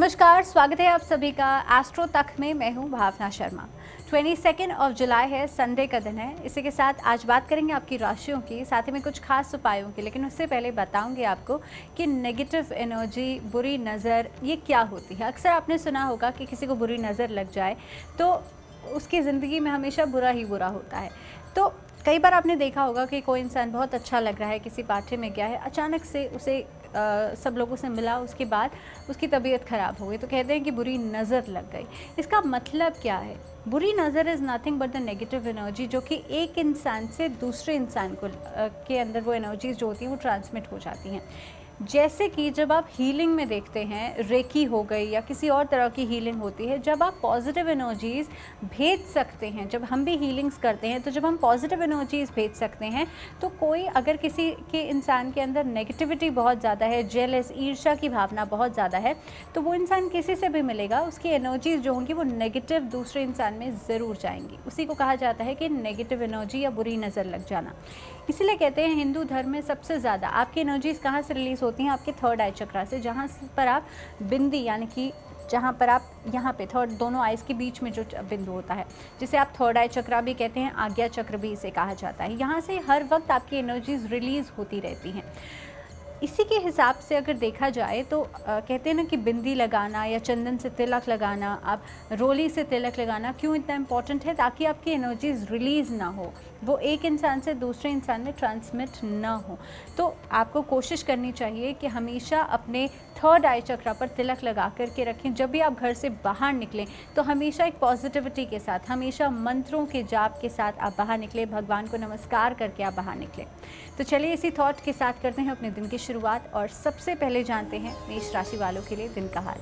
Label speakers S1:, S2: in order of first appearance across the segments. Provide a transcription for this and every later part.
S1: नमस्कार, स्वागत है आप सभी का एस्ट्रो तक में। मैं हूं भावना शर्मा। 22 जुलाई है, संडे का दिन है। इसी के साथ आज बात करेंगे आपकी राशियों की, साथ ही में कुछ खास उपायों की। लेकिन उससे पहले बताऊंगी आपको कि नेगेटिव एनर्जी, बुरी नज़र, ये क्या होती है। अक्सर आपने सुना होगा कि किसी को बुरी नज़र लग जाए तो उसकी ज़िंदगी में हमेशा बुरा ही बुरा होता है। तो कई बार आपने देखा होगा कि कोई इंसान बहुत अच्छा लग रहा है, किसी पार्टी में गया है, अचानक से उसे सब लोगों से मिला, उसके बाद उसकी तबीयत ख़राब हो गई, तो कहते हैं कि बुरी नज़र लग गई। इसका मतलब क्या है? बुरी नज़र is nothing but the negative energy, जो कि एक इंसान से दूसरे इंसान को के अंदर वो एनर्जीज जो होती हैं वो ट्रांसमिट हो जाती हैं। जैसे कि जब आप हीलिंग में देखते हैं, रेकी हो गई या किसी और तरह की हीलिंग होती है, जब आप पॉजिटिव एनर्जीज़ भेज सकते हैं, जब हम भी हीलिंग्स करते हैं तो जब हम पॉजिटिव एनर्जीज़ भेज सकते हैं तो कोई अगर किसी के इंसान के अंदर नेगेटिविटी बहुत ज़्यादा है, जेलस, ईर्ष्या की भावना बहुत ज़्यादा है, तो वो इंसान किसी से भी मिलेगा, उसकी एनर्जीज़ जो होंगी वो नेगेटिव दूसरे इंसान में ज़रूर जाएंगी। उसी को कहा जाता है कि नेगेटिव एनर्जी या बुरी नज़र लग जाना। इसीलिए कहते हैं हिंदू धर्म में सबसे ज़्यादा आपकी एनर्जीज़ कहाँ से रिलीज़ होती हैं? आपके थर्ड आई चक्रा से, जहाँ पर आप बिंदी यानी कि जहाँ पर आप यहाँ पे थर्ड दोनों आइज़ के बीच में जो बिंदु होता है, जिसे आप थर्ड आई चक्रा भी कहते हैं, आज्ञा चक्र भी इसे कहा जाता है। यहाँ से हर वक्त आपकी एनर्जीज़ रिलीज़ होती रहती हैं। इसी के हिसाब से अगर देखा जाए तो कहते हैं ना कि बिंदी लगाना या चंदन से तिलक लगाना, आप रोली से तिलक लगाना क्यों इतना इम्पॉर्टेंट है? ताकि आपकी एनर्जीज रिलीज़ ना हो, वो एक इंसान से दूसरे इंसान में ट्रांसमिट ना हो। तो आपको कोशिश करनी चाहिए कि हमेशा अपने थर्ड आई चक्रा पर तिलक लगा करके रखें। जब भी आप घर से बाहर निकलें तो हमेशा एक पॉजिटिविटी के साथ, हमेशा मंत्रों के जाप के साथ आप बाहर निकलें, भगवान को नमस्कार करके आप बाहर निकलें। तो चलिए इसी थॉट के साथ करते हैं अपने दिन की शुरुआत और सबसे पहले जानते हैं मेष राशि वालों के लिए दिन का हाल।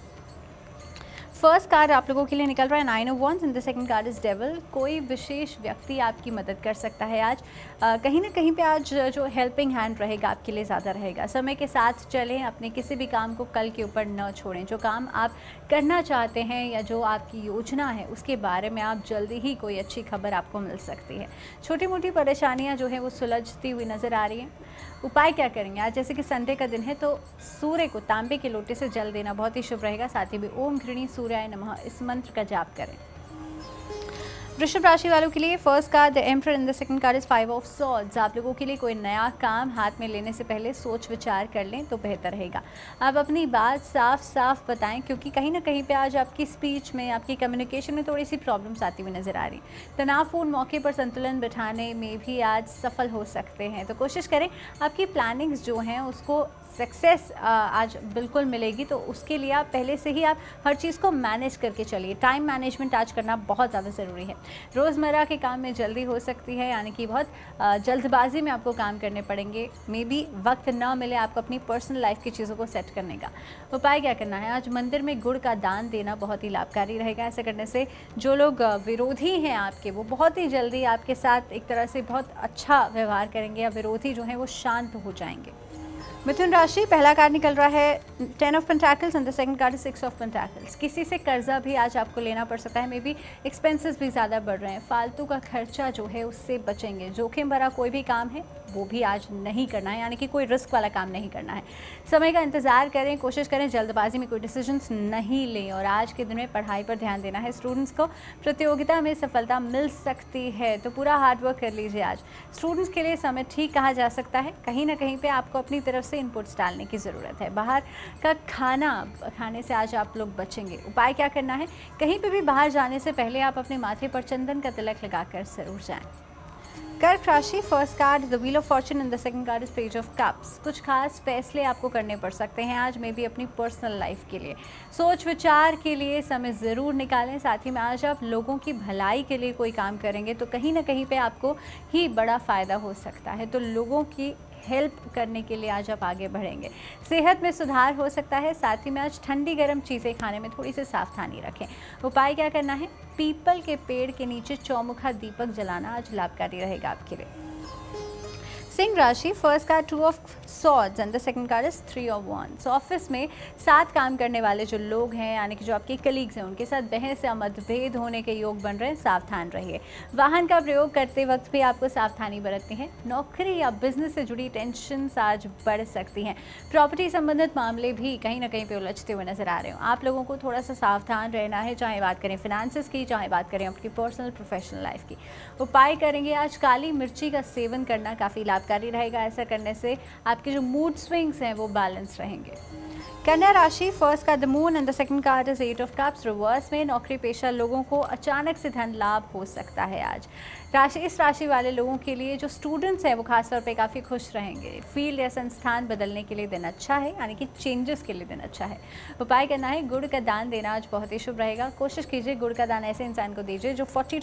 S1: फर्स्ट कार्ड आप लोगों के लिए निकल रहा है 9 of wands and the second card is devil. कोई विशेष व्यक्ति आपकी मदद कर सकता है आज। कहीं ना कहीं पे आज जो हेल्पिंग हैंड रहेगा आपके लिए ज़्यादा रहेगा। समय के साथ चलें, अपने किसी भी काम को कल के ऊपर न छोड़ें। जो काम आप करना चाहते हैं या जो आपकी योजना है उसके बारे में आप जल्दी ही कोई अच्छी खबर आपको मिल सकती है। छोटी मोटी परेशानियाँ जो हैं वो सुलझती हुई नज़र आ रही हैं। उपाय क्या करेंगे आज? जैसे कि संडे का दिन है तो सूर्य को तांबे के लोटे से जल देना बहुत ही शुभ रहेगा। साथ ही भी ओम घृणी सूर्याय नमः इस मंत्र का जाप करें। वृषभ राशि वालों के लिए first card the emperor and the second card is 5 of swords. आप लोगों के लिए कोई नया काम हाथ में लेने से पहले सोच विचार कर लें तो बेहतर रहेगा। आप अपनी बात साफ साफ बताएं, क्योंकि कहीं ना कहीं पे आज आपकी स्पीच में, आपकी कम्युनिकेशन में थोड़ी सी प्रॉब्लम्स आती हुई नजर आ रही। तनावपूर्ण मौके पर संतुलन बिठाने में भी आज सफल हो सकते हैं। तो कोशिश करें आपकी प्लानिंग्स जो हैं उसको सक्सेस आज बिल्कुल मिलेगी। तो उसके लिए आप पहले से ही आप हर चीज़ को मैनेज करके चलिए। टाइम मैनेजमेंट आज करना बहुत ज़्यादा ज़रूरी है। रोज़मर्रा के काम में जल्दी हो सकती है, यानी कि बहुत जल्दबाजी में आपको काम करने पड़ेंगे। मे बी वक्त ना मिले आपको अपनी पर्सनल लाइफ की चीज़ों को सेट करने का। उपाय क्या करना है? आज मंदिर में गुड़ का दान देना बहुत ही लाभकारी रहेगा। ऐसा करने से जो लोग विरोधी हैं आपके, वो बहुत ही जल्दी आपके साथ एक तरह से बहुत अच्छा व्यवहार करेंगे या विरोधी जो हैं वो शांत हो जाएंगे। मिथुन राशि, पहला कार्ड निकल रहा है 10 of pentacles and the second card 6 of pentacles. किसी से कर्जा भी आज आपको लेना पड़ सकता है। मे बी एक्सपेंसेस भी ज़्यादा बढ़ रहे हैं। फालतू का खर्चा जो है उससे बचेंगे। जोखिम भरा कोई भी काम है वो भी आज नहीं करना है, यानी कि कोई रिस्क वाला काम नहीं करना है। समय का इंतज़ार करें, कोशिश करें जल्दबाजी में कोई डिसीजंस नहीं लें। और आज के दिन में पढ़ाई पर ध्यान देना है। स्टूडेंट्स को प्रतियोगिता में सफलता मिल सकती है, तो पूरा हार्डवर्क कर लीजिए आज। स्टूडेंट्स के लिए समय ठीक कहा जा सकता है। कहीं ना कहीं पे आपको अपनी तरफ से इनपुट्स डालने की ज़रूरत है। बाहर का खाना खाने से आज आप लोग बचेंगे। उपाय क्या करना है? कहीं पे भी बाहर जाने से पहले आप अपने माथे पर चंदन का तिलक लगाकर ज़रूर जाएं। कर्क राशि, first card the wheel of fortune and the second card is page of cups. कुछ खास फैसले आपको करने पड़ सकते हैं आज, में भी अपनी पर्सनल लाइफ के लिए। सोच विचार के लिए समय ज़रूर निकालें। साथ ही में आज आप लोगों की भलाई के लिए कोई काम करेंगे तो कहीं ना कहीं पे आपको ही बड़ा फ़ायदा हो सकता है। तो लोगों की हेल्प करने के लिए आज आप आगे बढ़ेंगे। सेहत में सुधार हो सकता है। साथ ही में आज ठंडी गर्म चीज़ें खाने में थोड़ी सी सावधानी रखें। उपाय क्या करना है? पीपल के पेड़ के नीचे चौमुखा दीपक जलाना आज लाभकारी रहेगा आपके लिए। सिंह राशि, first card 2 of swords and the second card is 3 of wands। Office में साथ काम करने वाले जो लोग हैं यानी कि जो आपके कलीग्स हैं उनके साथ बहस या मतभेद होने के योग बन रहे हैं, सावधान रहिए। वाहन का प्रयोग करते वक्त भी आपको सावधानी बरतनी है। नौकरी या बिजनेस से जुड़ी टेंशन आज बढ़ सकती हैं। प्रॉपर्टी संबंधित मामले भी कहीं ना कहीं पे उलझते हुए नजर आ रहे हो। आप लोगों को थोड़ा सा सावधान रहना है, चाहे बात करें फिनेंसेस की, चाहे बात करें अपनी पर्सनल प्रोफेशनल लाइफ की। उपाय करेंगे आज काली मिर्ची का सेवन करना काफ़ी लाभकारी रहेगा। ऐसा करने से आपके जो मूड स्विंग्स हैं वो बैलेंस रहेंगे। कन्या राशि, first card the moon and the second card is 8 of cups reverse में। नौकरी पेशा लोगों को अचानक से धन लाभ हो सकता है आज। इस राशि वाले लोगों के लिए जो स्टूडेंट्स हैं वो खासतौर पे काफ़ी खुश रहेंगे। फील्ड या संस्थान बदलने के लिए दिन अच्छा है, यानी कि चेंजेस के लिए दिन अच्छा है। उपाय करना है गुड़ का दान देना आज बहुत ही शुभ रहेगा। कोशिश कीजिए गुड़ का दान ऐसे इंसान को दीजिए जो 40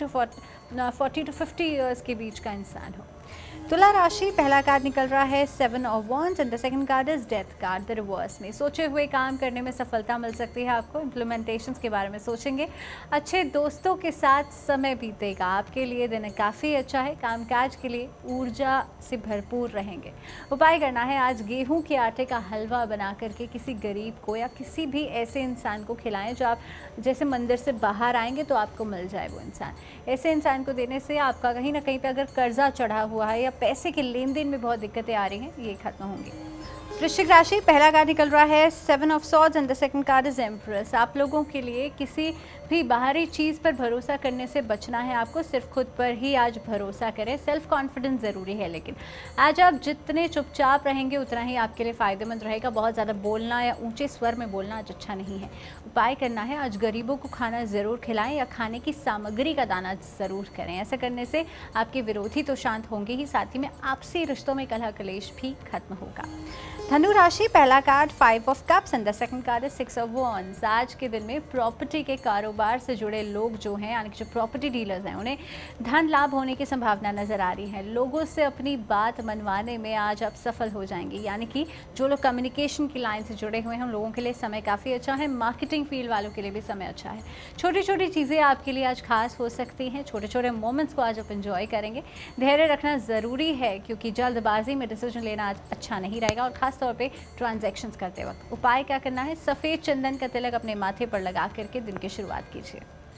S1: to 50 ईयर्स के बीच का इंसान हो। तुला राशि, पहला कार्ड निकल रहा है 7 of wands and the second card is death card the reverse में। सोचे हुए काम करने में सफलता मिल सकती है आपको। इम्प्लीमेंटेशंस के बारे में सोचेंगे। अच्छे दोस्तों के साथ समय बीतेगा। आपके लिए दिन काफ़ी अच्छा है। कामकाज के लिए ऊर्जा से भरपूर रहेंगे। उपाय करना है आज गेहूं के आटे का हलवा बना करके किसी गरीब को या किसी भी ऐसे इंसान को खिलाएं जो आप जैसे मंदिर से बाहर आएंगे तो आपको मिल जाए वो इंसान। ऐसे इंसान को देने से आपका कहीं ना कहीं पे अगर कर्जा चढ़ा हुआ है या पैसे के लेन देन में बहुत दिक्कतें आ रही हैं, ये खत्म होंगी। वृश्चिक राशि, पहला कार्ड निकल रहा है 7 of swords and the second card is empress. आप लोगों के लिए किसी भी बाहरी चीज़ पर भरोसा करने से बचना है आपको। सिर्फ खुद पर ही आज भरोसा करें। सेल्फ कॉन्फिडेंस ज़रूरी है, लेकिन आज आप जितने चुपचाप रहेंगे उतना ही आपके लिए फ़ायदेमंद रहेगा। बहुत ज़्यादा बोलना या ऊंचे स्वर में बोलना आज अच्छा नहीं है। उपाय करना है आज गरीबों को खाना ज़रूर खिलाएं या खाने की सामग्री का दान ज़रूर करें। ऐसा करने से आपके विरोधी तो शांत होंगे ही, साथ ही में आपसी रिश्तों में कलह कलेश भी खत्म होगा। धनु राशि, पहला card 5 of cups and the second card is 6 of wands। आज के दिन में प्रॉपर्टी के कारोबार से जुड़े लोग जो हैं यानी कि जो प्रॉपर्टी डीलर्स हैं उन्हें धन लाभ होने की संभावना नज़र आ रही है। लोगों से अपनी बात मनवाने में आज आप सफल हो जाएंगे, यानी कि जो लोग कम्युनिकेशन की लाइन से जुड़े हुए हैं उन लोगों के लिए समय काफ़ी अच्छा है। मार्केटिंग फील्ड वालों के लिए भी समय अच्छा है। छोटी छोटी चीज़ें आपके लिए आज खास हो सकती हैं। छोटे छोटे मोमेंट्स को आज आप इंजॉय करेंगे। धैर्य रखना ज़रूरी है क्योंकि जल्दबाजी में डिसीजन लेना आज अच्छा नहीं रहेगा, और खास तौर पे ट्रांजैक्शंस करते वक्त। उपाय क्या करना है, सफ़ेद चंदन का तिलक अपने माथे पर लगा करके दिन की शुरुआत कीजिए।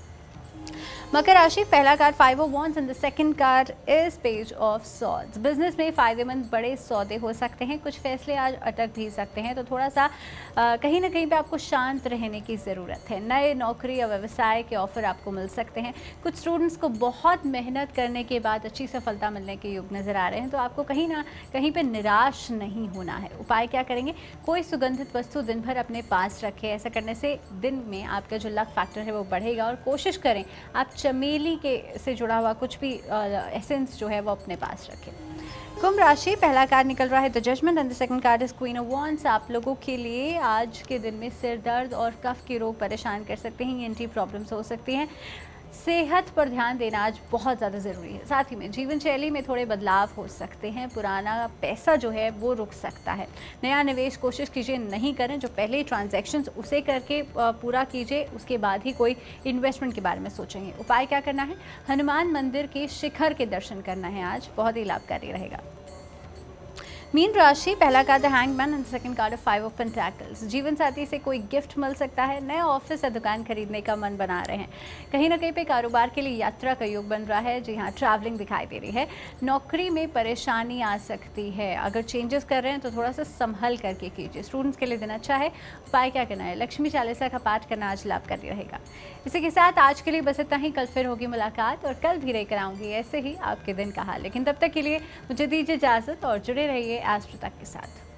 S1: मकर राशि, पहला card 5 of wands and the second card is page of swords। Business में फ़ायदेमंद बड़े सौदे हो सकते हैं। कुछ फैसले आज अटक भी सकते हैं, तो थोड़ा सा कहीं ना कहीं पे आपको शांत रहने की ज़रूरत है। नए नौकरी या व्यवसाय के ऑफर आपको मिल सकते हैं। कुछ स्टूडेंट्स को बहुत मेहनत करने के बाद अच्छी सफलता मिलने के योग नज़र आ रहे हैं, तो आपको कहीं ना कहीं पर निराश नहीं होना है। उपाय क्या करेंगे, कोई सुगंधित वस्तु दिन भर अपने पास रखें। ऐसा करने से दिन में आपका जो लक फैक्टर है वो बढ़ेगा, और कोशिश करें आप चमेली के से जुड़ा हुआ कुछ भी एसेंस जो है वो अपने पास रखें। कुंभ राशि, पहला कार्ड निकल रहा है the judgement and the second card is queen of wands। आप लोगों के लिए आज के दिन में सिर दर्द और कफ के रोग परेशान कर सकते हैं। ENT प्रॉब्लम्स हो सकती हैं। सेहत पर ध्यान देना आज बहुत ज़्यादा ज़रूरी है। साथ ही में जीवन शैली में थोड़े बदलाव हो सकते हैं। पुराना पैसा जो है वो रुक सकता है। नया निवेश कोशिश कीजिए नहीं करें। जो पहले ट्रांजैक्शंस उसे करके पूरा कीजिए, उसके बाद ही कोई इन्वेस्टमेंट के बारे में सोचेंगे। उपाय क्या करना है, हनुमान मंदिर के शिखर के दर्शन करना है। आज बहुत ही लाभकारी रहेगा। मीन राशि, पहला card hangman and second card 5 of pentacles. जीवन साथी से कोई गिफ्ट मिल सकता है। नया ऑफिस या दुकान खरीदने का मन बना रहे हैं। कहीं ना कहीं पे कारोबार के लिए यात्रा का योग बन रहा है। जी हाँ, ट्रैवलिंग दिखाई दे रही है। नौकरी में परेशानी आ सकती है। अगर चेंजेस कर रहे हैं तो थोड़ा सा संभल करके कीजिए। स्टूडेंट्स के लिए दिन अच्छा है। उपाय क्या करना है, लक्ष्मी चालीसा का पाठ करना आज लाभकारी रहेगा। इसी के साथ आज के लिए बस इतना ही। कल फिर होगी मुलाकात और कल भी लेकर आऊँगी ऐसे ही आपके दिन का हाल। लेकिन तब तक के लिए मुझे दीजिए इजाज़त और जुड़े रहिए एस्ट्रो तक के साथ।